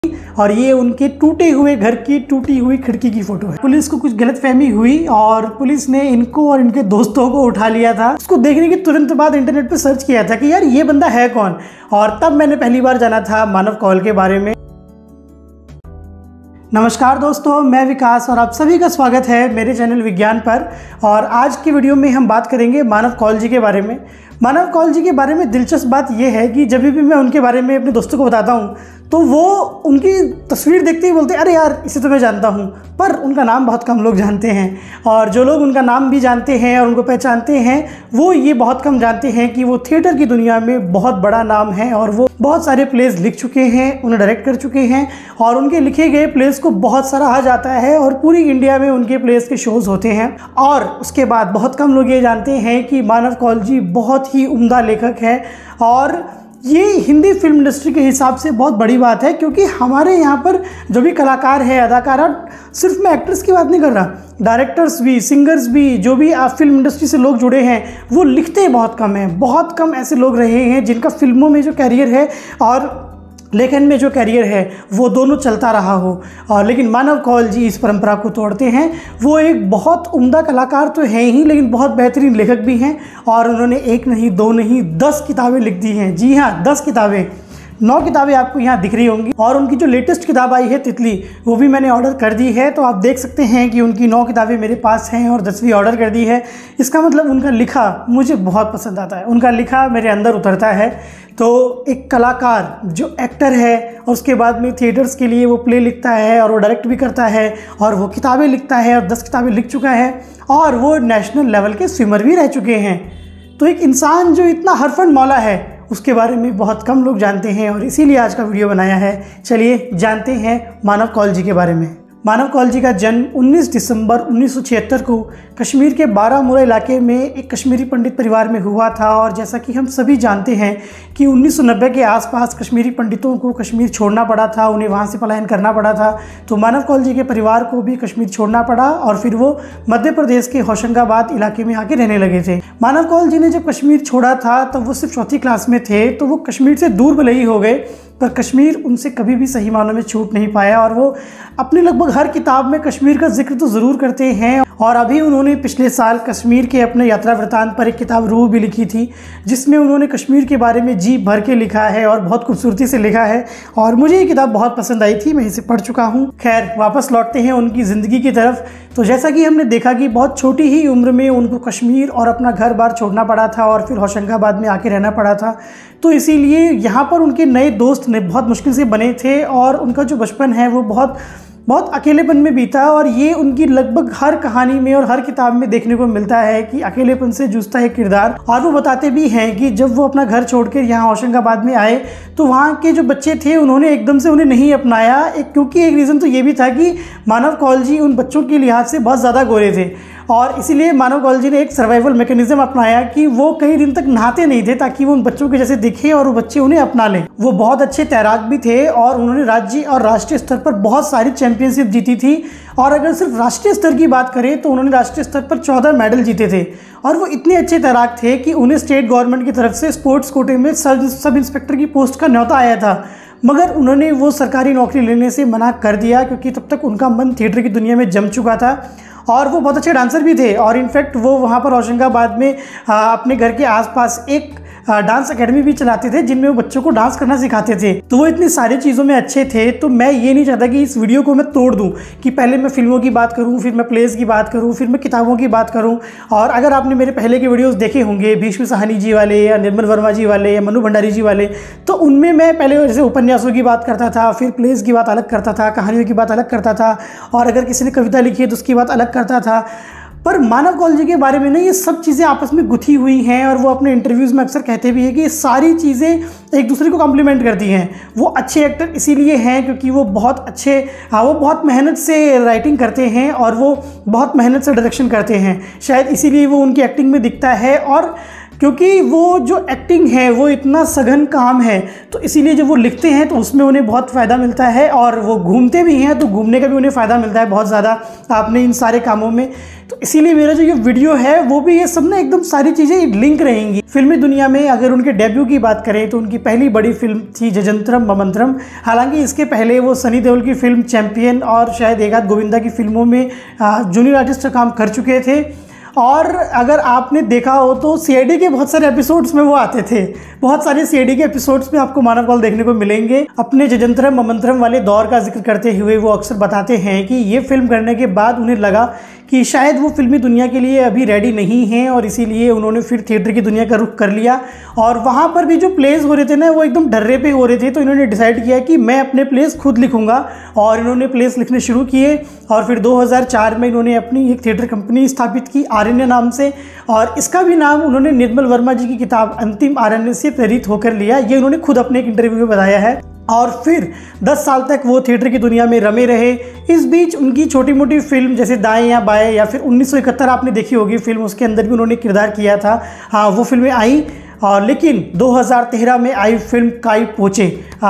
और ये उनके टूटे हुए घर की टूटी हुई खिड़की की फोटो है। पुलिस को कुछ गलतफहमी हुई और पुलिस ने इनको और इनके दोस्तों को उठा लिया था। उसको देखने के तुरंत बाद इंटरनेट पे सर्च किया था कि यार ये बंदा है कौन, और तब मैंने पहली बार जाना था मानव कौल के बारे में। नमस्कार दोस्तों, मैं विकास और आप सभी का स्वागत है मेरे चैनल विज्ञान पर। और आज की वीडियो में हम बात करेंगे मानव कौल जी के बारे में। मानव कौल जी के बारे में दिलचस्प बात यह है कि जब भी मैं उनके बारे में अपने दोस्तों को बताता हूँ तो वो उनकी तस्वीर देखते ही बोलते हैं अरे यार इसे तो मैं जानता हूँ, पर उनका नाम बहुत कम लोग जानते हैं। और जो लोग उनका नाम भी जानते हैं और उनको पहचानते हैं वो ये बहुत कम जानते हैं कि वो थिएटर की दुनिया में बहुत बड़ा नाम है और वो बहुत सारे प्लेस लिख चुके हैं, उन्हें डायरेक्ट कर चुके हैं और उनके लिखे गए प्लेस को बहुत सराहा जाता है और पूरी इंडिया में उनके प्लेस के शोज़ होते हैं। और उसके बाद बहुत कम लोग ये जानते हैं कि मानव कौल जी बहुत ही उम्दा लेखक है और ये हिंदी फिल्म इंडस्ट्री के हिसाब से बहुत बड़ी बात है, क्योंकि हमारे यहाँ पर जो भी कलाकार है, अदाकारा, सिर्फ मैं एक्ट्रेस की बात नहीं कर रहा, डायरेक्टर्स भी, सिंगर्स भी, जो भी आप फिल्म इंडस्ट्री से लोग जुड़े हैं वो लिखते बहुत कम हैं। बहुत कम ऐसे लोग रहे हैं जिनका फिल्मों में जो कैरियर है और लेखन में जो कैरियर है वो दोनों चलता रहा हो। और लेकिन मानव कौल जी इस परंपरा को तोड़ते हैं। वो एक बहुत उम्दा कलाकार तो हैं ही, लेकिन बहुत बेहतरीन लेखक भी हैं और उन्होंने एक नहीं, दो नहीं, 10 किताबें लिख दी हैं। जी हाँ, 10 किताबें, 9 किताबें आपको यहाँ दिख रही होंगी। और उनकी जो लेटेस्ट किताब आई है तितली, वो भी मैंने ऑर्डर कर दी है। तो आप देख सकते हैं कि उनकी 9 किताबें मेरे पास हैं और 10वीं ऑर्डर कर दी है। इसका मतलब उनका लिखा मुझे बहुत पसंद आता है, उनका लिखा मेरे अंदर उतरता है। तो एक कलाकार जो एक्टर है और उसके बाद में थिएटर्स के लिए वो प्ले लिखता है और वो डायरेक्ट भी करता है और वो किताबें लिखता है और 10 किताबें लिख चुका है और वो नेशनल लेवल के स्विमर भी रह चुके हैं। तो एक इंसान जो इतना हरफन मौला है उसके बारे में बहुत कम लोग जानते हैं और इसीलिए आज का वीडियो बनाया है। चलिए जानते हैं मानव कौल जी के बारे में। मानव कौल जी का जन्म 19 दिसंबर 1976 को कश्मीर के बारामूला इलाके में एक कश्मीरी पंडित परिवार में हुआ था। और जैसा कि हम सभी जानते हैं कि 1990 के आसपास कश्मीरी पंडितों को कश्मीर छोड़ना पड़ा था, उन्हें वहाँ से पलायन करना पड़ा था। तो मानव कौल जी के परिवार को भी कश्मीर छोड़ना पड़ा और फिर वो मध्य प्रदेश के होशंगाबाद इलाके में आके रहने लगे थे। मानव कौल जी ने जब कश्मीर छोड़ा था तब वो सिर्फ 4th क्लास में थे, तो वो कश्मीर से दूर भले ही हो गए पर कश्मीर उनसे कभी भी सही मानों में छूट नहीं पाया। और वो अपनी लगभग हर किताब में कश्मीर का जिक्र तो ज़रूर करते हैं। और अभी उन्होंने पिछले साल कश्मीर के अपने यात्रा वृतांत पर एक किताब रूह भी लिखी थी, जिसमें उन्होंने कश्मीर के बारे में जी भर के लिखा है और बहुत खूबसूरती से लिखा है और मुझे ये किताब बहुत पसंद आई थी, मैं इसे पढ़ चुका हूँ। खैर, वापस लौटते हैं उनकी ज़िंदगी की तरफ। तो जैसा कि हमने देखा कि बहुत छोटी ही उम्र में उनको कश्मीर और अपना घर बार छोड़ना पड़ा था और फिर होशंगाबाद में आके रहना पड़ा था। तो इसीलिए यहाँ पर उनके नए दोस्त ने बहुत मुश्किल से बने थे और उनका जो बचपन है वो बहुत अकेलेपन में बीता। और ये उनकी लगभग हर कहानी में और हर किताब में देखने को मिलता है कि अकेलेपन से जूझता है किरदार। और वो बताते भी हैं कि जब वो अपना घर छोड़कर यहाँ होशंगाबाद में आए तो वहाँ के जो बच्चे थे उन्होंने एकदम से उन्हें नहीं अपनाया। क्योंकि एक रीज़न तो ये भी था कि मानव कौल जी उन बच्चों के लिहाज से बहुत ज़्यादा गोरे थे और इसीलिए मानव कौल जी ने एक सर्वाइवल मैकेनिज्म अपनाया कि वो कई दिन तक नहाते नहीं थे ताकि वो उन बच्चों के जैसे दिखे और वो बच्चे उन्हें अपना लें। वो बहुत अच्छे तैराक भी थे और उन्होंने राज्य और राष्ट्रीय स्तर पर बहुत सारी चैंपियनशिप जीती थी। और अगर सिर्फ राष्ट्रीय स्तर की बात करें तो उन्होंने राष्ट्रीय स्तर पर 14 मेडल जीते थे। और वो इतने अच्छे तैराक थे कि उन्हें स्टेट गवर्नमेंट की तरफ से स्पोर्ट्स कोटे में सब इंस्पेक्टर की पोस्ट का न्योता आया था, मगर उन्होंने वो सरकारी नौकरी लेने से मना कर दिया क्योंकि तब तक उनका मन थिएटर की दुनिया में जम चुका था। और वो बहुत अच्छे डांसर भी थे और इनफैक्ट वो वहाँ पर होशंगाबाद में अपने घर के आसपास एक डांस एकेडमी भी चलाते थे जिनमें वो बच्चों को डांस करना सिखाते थे। तो वो इतनी सारी चीज़ों में अच्छे थे। तो मैं ये नहीं चाहता कि इस वीडियो को मैं तोड़ दूं कि पहले मैं फिल्मों की बात करूं, फिर मैं प्लेस की बात करूं, फिर मैं किताबों की बात करूं। और अगर आपने मेरे पहले के वीडियोस देखे होंगे, भीष्म साहनी जी वाले या निर्मल वर्मा जी वाले या मनु भंडारी जी वाले, तो उनमें मैं पहले जैसे उपन्यासों की बात करता था, फिर प्लेस की बात अलग करता था, कहानियों की बात अलग करता था और अगर किसी ने कविता लिखी है तो उसकी बात अलग करता था। पर मानव कौल जी के बारे में ना ये सब चीज़ें आपस में गुथी हुई हैं और वो अपने इंटरव्यूज़ में अक्सर कहते भी हैं कि ये सारी चीज़ें एक दूसरे को कॉम्प्लीमेंट करती हैं। वो अच्छे एक्टर इसीलिए हैं क्योंकि वो बहुत अच्छे वो बहुत मेहनत से राइटिंग करते हैं और वो बहुत मेहनत से डायरेक्शन करते हैं, शायद इसीलिए वो उनकी एक्टिंग में दिखता है। और क्योंकि वो जो एक्टिंग है वो इतना सघन काम है, तो इसीलिए जब वो लिखते हैं तो उसमें उन्हें बहुत फ़ायदा मिलता है, और वो घूमते भी हैं तो घूमने का भी उन्हें फ़ायदा मिलता है बहुत ज़्यादा आपने इन सारे कामों में। तो इसीलिए मेरा जो ये वीडियो है वो भी ये सब ना एकदम सारी चीज़ें लिंक रहेंगी। फिल्मी दुनिया में अगर उनके डेब्यू की बात करें तो उनकी पहली बड़ी फिल्म थी जजंतरम ममंतरम। हालांकि इसके पहले वो सनी देओल की फिल्म चैंपियन और शायद एक आध गोविंदा की फिल्मों में जूनियर आर्टिस्ट का काम कर चुके थे। और अगर आपने देखा हो तो सीआईडी के बहुत सारे एपिसोड्स में वो आते थे। बहुत सारे सीआईडी के एपिसोड्स में आपको मानव कौल देखने को मिलेंगे। अपने जजंतरम ममंतरम वाले दौर का जिक्र करते हुए वो अक्सर बताते हैं कि ये फिल्म करने के बाद उन्हें लगा कि शायद वो फिल्मी दुनिया के लिए अभी रेडी नहीं हैं, और इसीलिए उन्होंने फिर थिएटर की दुनिया का रुख कर लिया। और वहाँ पर भी जो प्लेस हो रहे थे ना वो एकदम ढर्रे पे हो रहे थे, तो इन्होंने डिसाइड किया कि मैं अपने प्लेस खुद लिखूंगा, और इन्होंने प्लेस लिखने शुरू किए। और फिर 2004 में इन्होंने अपनी एक थिएटर कंपनी स्थापित की आरण्य नाम से, और इसका भी नाम उन्होंने निर्मल वर्मा जी की किताब अंतिम आरण्य से प्रेरित होकर लिया। ये उन्होंने खुद अपने एक इंटरव्यू में बताया है। और फिर 10 साल तक वो थिएटर की दुनिया में रमे रहे। इस बीच उनकी छोटी मोटी फिल्म जैसे दाएं या बाएं, या फिर 1971 आपने देखी होगी फिल्म, उसके अंदर भी उन्होंने किरदार किया था। हाँ, वो फिल्में आई। और लेकिन 2013 में आई फिल्म काई पोचे,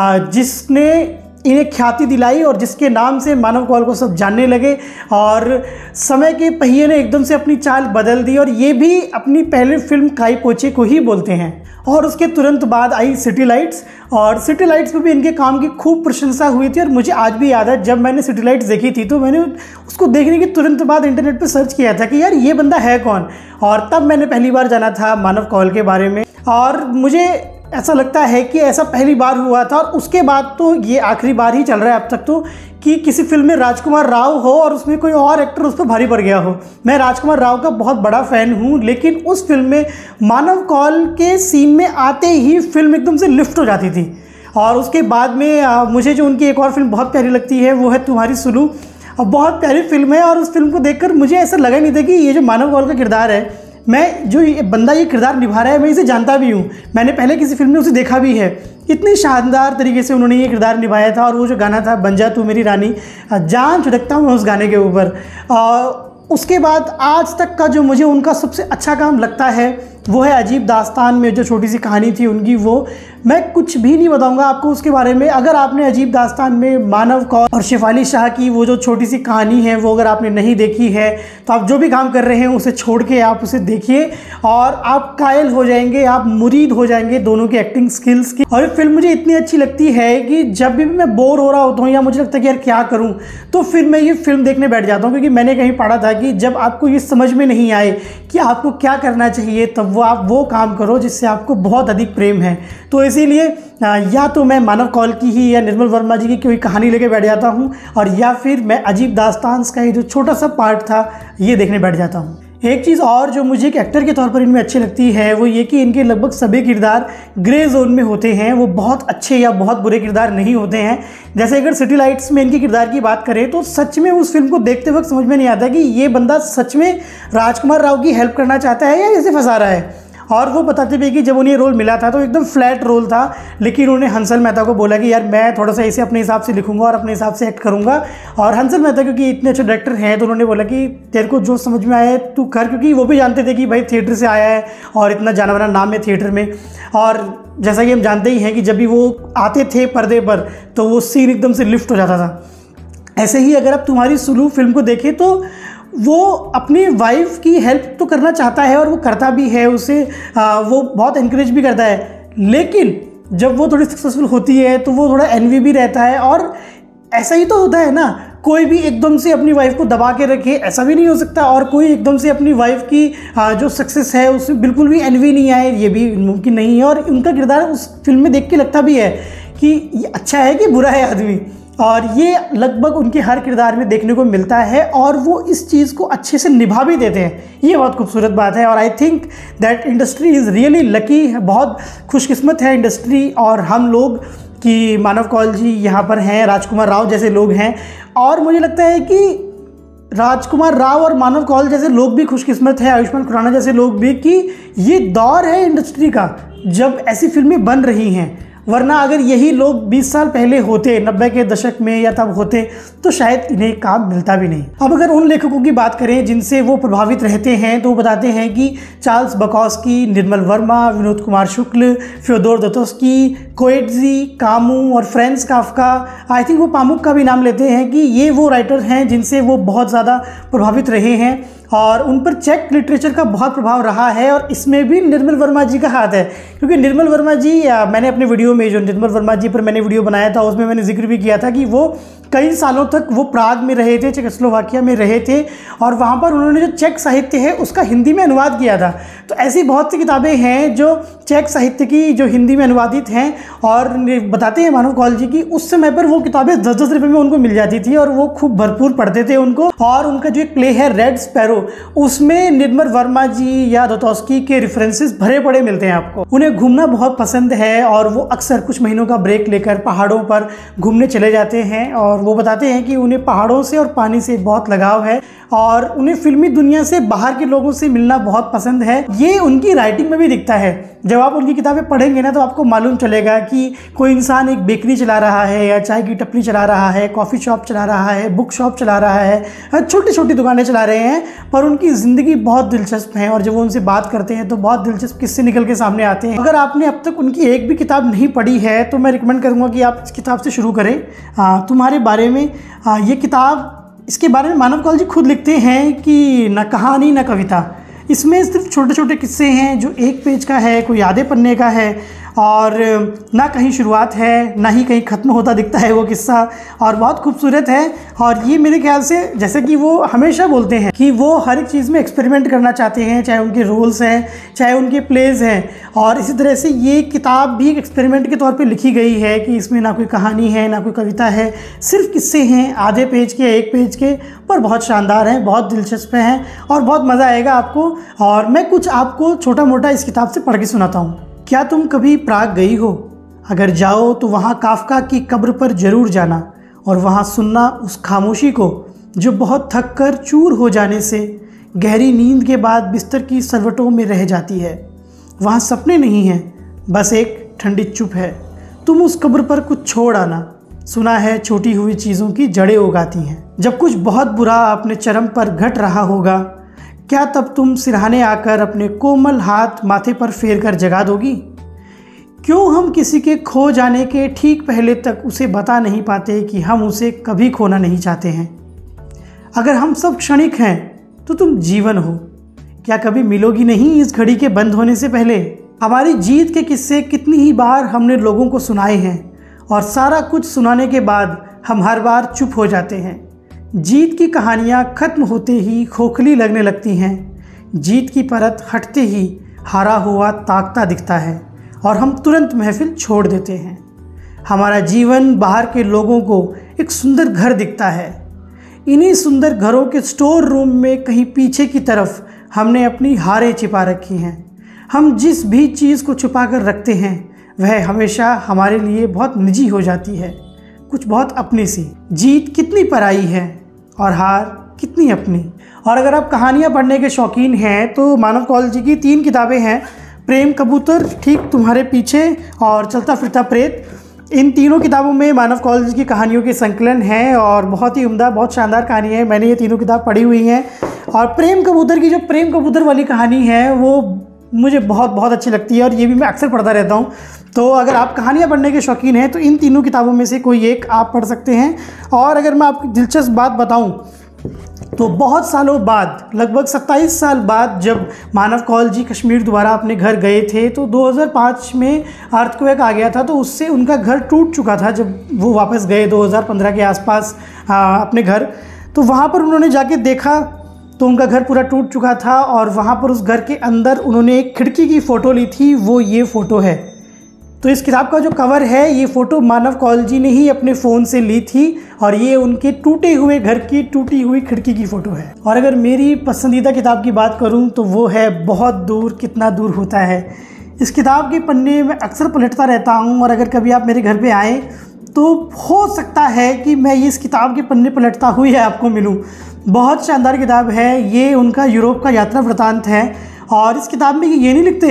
जिसने इन्हें ख्याति दिलाई और जिसके नाम से मानव कौल को सब जानने लगे, और समय के पहिए ने एकदम से अपनी चाल बदल दी, और ये भी अपनी पहली फिल्म काई पोचे को ही बोलते हैं। और उसके तुरंत बाद आई सिटी लाइट्स, और सिटी लाइट्स में भी इनके काम की खूब प्रशंसा हुई थी। और मुझे आज भी याद है जब मैंने सिटी लाइट्स देखी थी तो मैंने उसको देखने के तुरंत बाद इंटरनेट पर सर्च किया था कि यार ये बंदा है कौन, और तब मैंने पहली बार जाना था मानव कौल के बारे में। और मुझे ऐसा लगता है कि ऐसा पहली बार हुआ था, और उसके बाद तो ये आखिरी बार ही चल रहा है अब तक तो, कि किसी फिल्म में राजकुमार राव हो और उसमें कोई और एक्टर उस पर भारी पड़ गया हो। मैं राजकुमार राव का बहुत बड़ा फ़ैन हूँ, लेकिन उस फिल्म में मानव कौल के सीन में आते ही फिल्म एकदम से लिफ्ट हो जाती थी। और उसके बाद में मुझे जो उनकी एक और फिल्म बहुत प्यारी लगती है वो है तुम्हारी सुलू। और बहुत प्यारी फिल्म है, और उस फिल्म को देखकर मुझे ऐसा लगा नहीं था कि ये जो मानव कौल का किरदार है, मैं जो ये बंदा ये किरदार निभा रहा है मैं इसे जानता भी हूँ, मैंने पहले किसी फिल्म में उसे देखा भी है। इतनी शानदार तरीके से उन्होंने ये किरदार निभाया था। और वो जो गाना था बन जा तू मेरी रानी, जान छिड़कता हूँ उस गाने के ऊपर। उसके बाद आज तक का जो मुझे उनका सबसे अच्छा काम लगता है वो है अजीब दास्तान में जो छोटी सी कहानी थी उनकी। वो मैं कुछ भी नहीं बताऊंगा आपको उसके बारे में। अगर आपने अजीब दास्तान में मानव कौल और शेफाली शाह की वो जो छोटी सी कहानी है वो अगर आपने नहीं देखी है तो आप जो भी काम कर रहे हैं उसे छोड़ के आप उसे देखिए, और आप कायल हो जाएंगे, आप मुरीद हो जाएंगे दोनों की एक्टिंग स्किल्स की। और ये फिल्म मुझे इतनी अच्छी लगती है कि जब भी मैं बोर हो रहा होता हूँ या मुझे लगता है कि यार क्या करूँ, तो फिर मैं ये फिल्म देखने बैठ जाता हूँ। क्योंकि मैंने कहीं पढ़ा था कि जब आपको ये समझ में नहीं आए कि आपको क्या करना चाहिए, तब वो आप वो काम करो जिससे आपको बहुत अधिक प्रेम है। तो इसीलिए या तो मैं मानव कौल की ही या निर्मल वर्मा जी की कोई कहानी लेके बैठ जाता हूँ, और या फिर मैं अजीब दास्तान का ये जो छोटा सा पार्ट था ये देखने बैठ जाता हूँ। एक चीज़ और जो मुझे एक एक्टर के तौर पर इनमें अच्छी लगती है वो ये कि इनके लगभग सभी किरदार ग्रे जोन में होते हैं। वो बहुत अच्छे या बहुत बुरे किरदार नहीं होते हैं। जैसे अगर सिटी लाइट्स में इनके किरदार की बात करें तो सच में उस फिल्म को देखते वक्त समझ में नहीं आता कि ये बंदा सच में राजकुमार राव की हेल्प करना चाहता है या इसे फंसा रहा है। और वो बताते भी कि जब उन्हें रोल मिला था तो एकदम फ्लैट रोल था, लेकिन उन्होंने हंसल मेहता को बोला कि यार मैं थोड़ा सा इसे अपने हिसाब से लिखूंगा और अपने हिसाब से एक्ट करूंगा। और हंसल मेहता क्योंकि इतने अच्छे डायरेक्टर हैं तो उन्होंने बोला कि तेरे को जो समझ में आए तू कर, क्योंकि वो भी जानते थे कि भाई थिएटर से आया है और इतना जाना माना नाम है थिएटर में। और जैसा कि हम जानते ही हैं कि जब भी वो आते थे पर्दे पर तो वो सीन एकदम से लिफ्ट हो जाता था। ऐसे ही अगर आप तुम्हारी सुलू फिल्म को देखें तो वो अपनी वाइफ की हेल्प तो करना चाहता है और वो करता भी है, उसे वो बहुत इनकरेज भी करता है, लेकिन जब वो थोड़ी सक्सेसफुल होती है तो वो थोड़ा एनवी भी रहता है। और ऐसा ही तो होता है ना, कोई भी एकदम से अपनी वाइफ को दबा के रखे ऐसा भी नहीं हो सकता, और कोई एकदम से अपनी वाइफ की जो सक्सेस है उसमें बिल्कुल भी एनवी नहीं आए, ये भी मुमकिन नहीं है। और उनका किरदार उस फिल्म में देख के लगता भी है कि ये अच्छा है कि बुरा है आदमी, और ये लगभग उनके हर किरदार में देखने को मिलता है और वो इस चीज़ को अच्छे से निभा भी देते हैं। ये बहुत खूबसूरत बात है। और I think that industry is really lucky, बहुत खुशकिस्मत है इंडस्ट्री और हम लोग कि मानव कौल जी यहाँ पर हैं, राजकुमार राव जैसे लोग हैं। और मुझे लगता है कि राजकुमार राव और मानव कौल जैसे लोग भी खुशकिस्मत है, आयुष्मान खुराना जैसे लोग भी, कि ये दौर है इंडस्ट्री का जब ऐसी फिल्में बन रही हैं। वरना अगर यही लोग 20 साल पहले होते, 90 के दशक में या तब होते, तो शायद इन्हें काम मिलता भी नहीं। अब अगर उन लेखकों की बात करें जिनसे वो प्रभावित रहते हैं, तो वो बताते हैं कि Charles Bukowski, Nirmal Verma, Vinod Kumar Shukla, Fyodor Dostoevsky, Coetzee, Camus और फ्रांज काफ्का, आई थिंक वो पामुक का भी नाम लेते हैं कि ये वो राइटर हैं जिनसे वो बहुत ज़्यादा प्रभावित रहे हैं और उन पर चेक लिटरेचर का बहुत प्रभाव रहा है। और इसमें भी निर्मल वर्मा जी का हाथ है, क्योंकि निर्मल वर्मा जी, मैंने अपने वीडियो में जो निर्मल वर्मा जी पर मैंने वीडियो बनाया था उसमें मैंने जिक्र भी किया था कि वो कई सालों तक वो प्राग में रहे थे, चेकोस्लोवाकिया में रहे थे और वहाँ पर उन्होंने जो चेक साहित्य है उसका हिंदी में अनुवाद किया था। तो ऐसी बहुत सी किताबें हैं जो चेक साहित्य की जो हिंदी में अनुवादित हैं और बताते हैं मानव कौल जी की उस समय पर वो किताबें 10-10 रुपये में उनको मिल जाती थी और वो खूब भरपूर पढ़ते थे उनको। और उनका जो एक प्ले है रेड स्पैरो, उसमें निर्मल वर्मा जी या दोस्तोयस्की के रेफरेंसेस भरे पड़े मिलते हैं आपको। उन्हें घूमना बहुत पसंद है और वो अक्सर कुछ महीनों का ब्रेक लेकर पहाड़ों पर घूमने चले जाते हैं और वो बताते हैं कि उन्हें पहाड़ों से और पानी से बहुत लगाव है और उन्हें फिल्मी दुनिया से बाहर के लोगों से मिलना बहुत पसंद है। ये उनकी राइटिंग में भी दिखता है। जब आप उनकी किताबें पढ़ेंगे ना तो आपको मालूम चलेगा कि कोई इंसान एक बेकरी चला रहा है या चाय की टपरी चला रहा है, कॉफ़ी शॉप चला रहा है, बुक शॉप चला रहा है, छोटी छोटी दुकानें चला रहे हैं, पर उनकी ज़िंदगी बहुत दिलचस्प है और जब वो उनसे बात करते हैं तो बहुत दिलचस्प किस्से निकल के सामने आते हैं। अगर आपने अब तक उनकी एक भी किताब नहीं पढ़ी है तो मैं रिकमेंड करूँगा कि आप इस किताब से शुरू करें। तुम्हारे बारे में ये किताब, इसके बारे में मानव कौल जी खुद लिखते हैं कि न कहानी न कविता, इसमें सिर्फ छोटे छोटे किस्से हैं जो एक पेज का है, कोई आधे पन्ने का है और ना कहीं शुरुआत है ना ही कहीं ख़त्म होता दिखता है वो किस्सा और बहुत खूबसूरत है। और ये मेरे ख्याल से, जैसे कि वो हमेशा बोलते हैं कि वो हर एक चीज़ में एक्सपेरिमेंट करना चाहते हैं, चाहे उनके रोल्स हैं चाहे उनके प्लेज़ हैं, और इसी तरह से ये किताब भी एक एक्सपेरिमेंट के तौर पे लिखी गई है कि इसमें ना कोई कहानी है ना कोई कविता है, सिर्फ किस्से हैं आधे पेज के, एक पेज के, पर बहुत शानदार हैं, बहुत दिलचस्प हैं और बहुत मज़ा आएगा आपको। और मैं कुछ आपको छोटा मोटा इस किताब से पढ़ के सुनाता हूँ। क्या तुम कभी प्राग गई हो? अगर जाओ तो वहाँ काफ्का की कब्र पर ज़रूर जाना और वहाँ सुनना उस खामोशी को जो बहुत थक कर चूर हो जाने से गहरी नींद के बाद बिस्तर की सरवटों में रह जाती है। वहाँ सपने नहीं हैं, बस एक ठंडी चुप है। तुम उस कब्र पर कुछ छोड़ आना, सुना है छोटी हुई चीज़ों की जड़ें उगाती हैं। जब कुछ बहुत बुरा अपने चरम पर घट रहा होगा, क्या तब तुम सिरहाने आकर अपने कोमल हाथ माथे पर फेर कर जगा दोगी? क्यों हम किसी के खो जाने के ठीक पहले तक उसे बता नहीं पाते कि हम उसे कभी खोना नहीं चाहते हैं? अगर हम सब क्षणिक हैं तो तुम जीवन हो, क्या कभी मिलोगी नहीं इस घड़ी के बंद होने से पहले? हमारी जीत के किस्से कितनी ही बार हमने लोगों को सुनाए हैं और सारा कुछ सुनाने के बाद हम हर बार चुप हो जाते हैं। जीत की कहानियाँ ख़त्म होते ही खोखली लगने लगती हैं। जीत की परत हटते ही हारा हुआ ताकता दिखता है और हम तुरंत महफिल छोड़ देते हैं। हमारा जीवन बाहर के लोगों को एक सुंदर घर दिखता है। इन्हीं सुंदर घरों के स्टोर रूम में कहीं पीछे की तरफ हमने अपनी हारें छिपा रखी हैं। हम जिस भी चीज़ को छुपा कर रखते हैं वह हमेशा हमारे लिए बहुत निजी हो जाती है, कुछ बहुत अपनी सी। जीत कितनी पराई है और हार कितनी अपनी। और अगर आप कहानियाँ पढ़ने के शौकीन हैं तो मानव कौल जी की 3 किताबें हैं, प्रेम कबूतर, ठीक तुम्हारे पीछे और चलता फिरता प्रेत। इन तीनों किताबों में मानव कौल जी की कहानियों के संकलन हैं और बहुत ही उम्दा, बहुत शानदार कहानी है। मैंने ये तीनों किताब पढ़ी हुई हैं और प्रेम कबूतर की जो प्रेम कबूतर वाली कहानी है वो मुझे बहुत बहुत अच्छी लगती है और ये भी मैं अक्सर पढ़ता रहता हूँ। तो अगर आप कहानियाँ पढ़ने के शौकीन हैं तो इन तीनों किताबों में से कोई एक आप पढ़ सकते हैं। और अगर मैं आपकी दिलचस्प बात बताऊँ तो बहुत सालों बाद, लगभग 27 साल बाद, जब मानव कौल जी कश्मीर दोबारा अपने घर गए थे तो 2005 में अर्थक्वेक आ गया था, तो उससे उनका घर टूट चुका था। जब वो वापस गए 2015 के आसपास अपने घर, तो वहाँ पर उन्होंने जाके देखा तो उनका घर पूरा टूट चुका था और वहाँ पर उस घर के अंदर उन्होंने एक खिड़की की फ़ोटो ली थी, वो ये फ़ोटो है। तो इस किताब का जो कवर है, ये फ़ोटो मानव कौल जी ने ही अपने फ़ोन से ली थी और ये उनके टूटे हुए घर की टूटी हुई खिड़की की फ़ोटो है। और अगर मेरी पसंदीदा किताब की बात करूं तो वो है बहुत दूर कितना दूर होता है। इस किताब के पन्ने में अक्सर पलटता रहता हूं और अगर कभी आप मेरे घर पे आएँ तो हो सकता है कि मैं इस किताब के पन्ने पलटता हुए आपको मिलूँ। बहुत शानदार किताब है ये, उनका यूरोप का यात्रा वृतांत है। और इस किताब में ये नहीं लिखते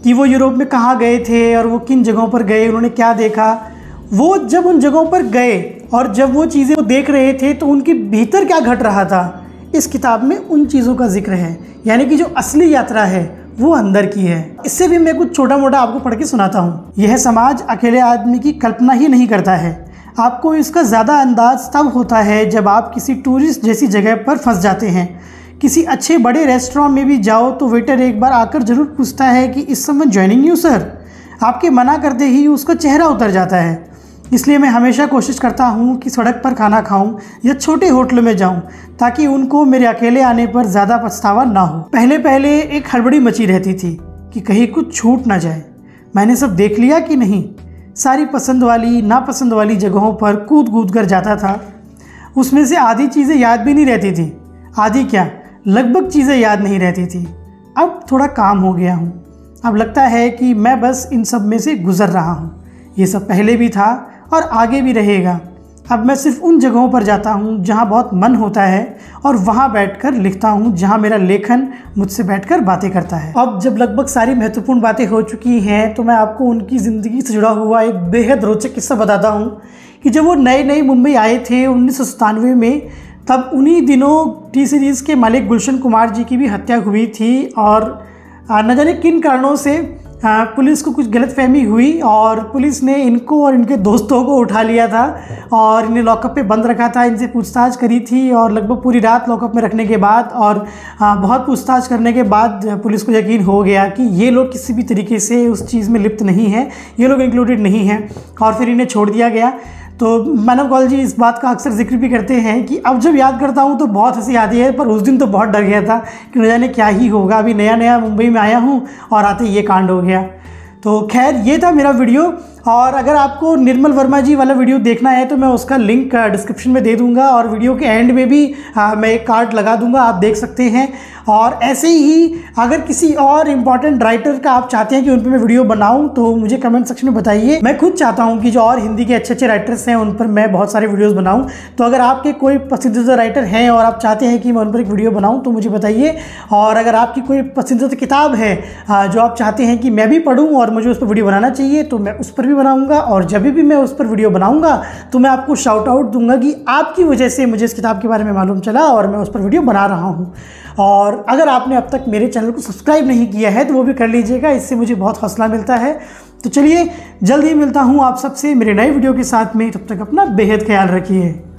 कि वो यूरोप में कहाँ गए थे और वो किन जगहों पर गए, उन्होंने क्या देखा। वो जब उन जगहों पर गए और जब वो चीज़ें वो देख रहे थे तो उनके भीतर क्या घट रहा था, इस किताब में उन चीज़ों का जिक्र है। यानी कि जो असली यात्रा है वो अंदर की है। इससे भी मैं कुछ छोटा मोटा आपको पढ़ के सुनाता हूँ। यह समाज अकेले आदमी की कल्पना ही नहीं करता है। आपको इसका ज़्यादा अंदाज तब होता है जब आप किसी टूरिस्ट जैसी जगह पर फंस जाते हैं। किसी अच्छे बड़े रेस्टोरेंट में भी जाओ तो वेटर एक बार आकर ज़रूर पूछता है कि इस समय ज्वाइनिंग यू सर। आपके मना करते ही उसका चेहरा उतर जाता है। इसलिए मैं हमेशा कोशिश करता हूँ कि सड़क पर खाना खाऊं या छोटे होटलों में जाऊं, ताकि उनको मेरे अकेले आने पर ज़्यादा पछतावा ना हो। पहले पहले एक हड़बड़ी मची रहती थी कि कहीं कुछ छूट ना जाए। मैंने सब देख लिया कि नहीं, सारी पसंद वाली नापसंद वाली जगहों पर कूद कूद कर जाता था। उसमें से आधी चीज़ें याद भी नहीं रहती थी, आधी क्या लगभग चीज़ें याद नहीं रहती थी। अब थोड़ा काम हो गया हूँ। अब लगता है कि मैं बस इन सब में से गुज़र रहा हूँ। ये सब पहले भी था और आगे भी रहेगा। अब मैं सिर्फ उन जगहों पर जाता हूँ जहाँ बहुत मन होता है और वहाँ बैठकर लिखता हूँ, जहाँ मेरा लेखन मुझसे बैठकर बातें करता है। अब जब लगभग सारी महत्वपूर्ण बातें हो चुकी हैं तो मैं आपको उनकी ज़िंदगी से जुड़ा हुआ एक बेहद रोचक किस्सा बताता हूँ कि जब वो नए मुंबई आए थे 1997 में, तब उन्हीं दिनों टी सीरीज़ के मालिक गुलशन कुमार जी की भी हत्या हुई थी। और न जाने किन कारणों से पुलिस को कुछ गलतफहमी हुई और पुलिस ने इनको और इनके दोस्तों को उठा लिया था और इन्हें लॉकअप पे बंद रखा था। इनसे पूछताछ करी थी और लगभग पूरी रात लॉकअप में रखने के बाद और बहुत पूछताछ करने के बाद पुलिस को यकीन हो गया कि ये लोग किसी भी तरीके से उस चीज़ में लिप्त नहीं हैं, ये लोग इंक्लूडेड नहीं हैं, और फिर इन्हें छोड़ दिया गया। तो मानव कौल जी इस बात का अक्सर जिक्र भी करते हैं कि अब जब याद करता हूँ तो बहुत हंसी आती है, पर उस दिन तो बहुत डर गया था कि न जाने क्या ही होगा। अभी नया मुंबई में आया हूँ और आते ये कांड हो गया। तो खैर ये था मेरा वीडियो, और अगर आपको निर्मल वर्मा जी वाला वीडियो देखना है तो मैं उसका लिंक डिस्क्रिप्शन में दे दूंगा और वीडियो के एंड में भी मैं एक कार्ड लगा दूंगा, आप देख सकते हैं। और ऐसे ही अगर किसी और इम्पॉर्टेंट राइटर का आप चाहते हैं कि उन पर मैं वीडियो बनाऊं तो मुझे कमेंट सेक्शन में बताइए। मैं खुद चाहता हूं कि जो और हिंदी के अच्छे राइटर्स हैं उन पर मैं बहुत सारे वीडियोस बनाऊं। तो अगर आपके कोई पसंदीदा राइटर हैं और आप चाहते हैं कि मैं उन पर एक वीडियो बनाऊं तो मुझे बताइए। और अगर आपकी कोई पसंदीदा किताब है जो आप चाहते हैं कि मैं भी पढ़ूँ और मुझे उस पर वीडियो बनाना चाहिए तो मैं उस पर भी बनाऊँगा। और जब भी मैं उस पर वीडियो बनाऊँगा तो मैं आपको शाउट आउट दूंगा कि आपकी वजह से मुझे इस किताब के बारे में मालूम चला और मैं उस पर वीडियो बना रहा हूँ। और अगर आपने अब तक मेरे चैनल को सब्सक्राइब नहीं किया है तो वो भी कर लीजिएगा, इससे मुझे बहुत हौसला मिलता है। तो चलिए जल्द ही मिलता हूँ आप सबसे मेरे नए वीडियो के साथ में, तब तक अपना बेहद ख्याल रखिए।